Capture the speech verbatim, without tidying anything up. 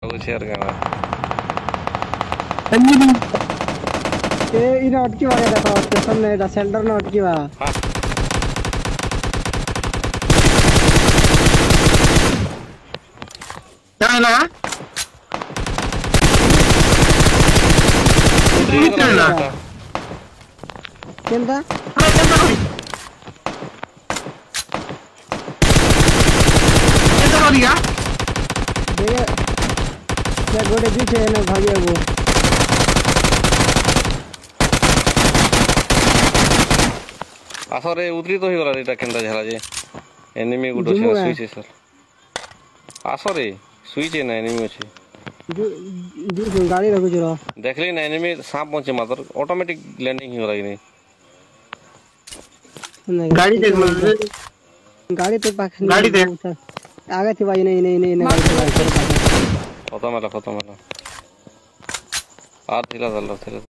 share करना ए इन अटकी वाले देखो स्टेशन में दा सेंटर में अटकी वा हां क्या ना उतरी गला केंदा अरे केंदा कोई केंदा कोई क्या देखे क्या गोटे पीछे है ना भागे वो आसरे उतरी तो ही गला एटा केंदा झला जे एनिमी गुडो छे स्विच है सर आसरे स्विच है ना एनिमी अछि जो जो गाड़ी रखो जरा देखली ना एनिमी सांप पहुंचे मात्र ऑटोमेटिक लैंडिंग ही हो रही नहीं गाड़ी देख लो गाड़ी तो पाख गाड़ी देख आगे थी भाई नहीं नहीं नहीं खत्म है खत्म है आ थिला चल रहा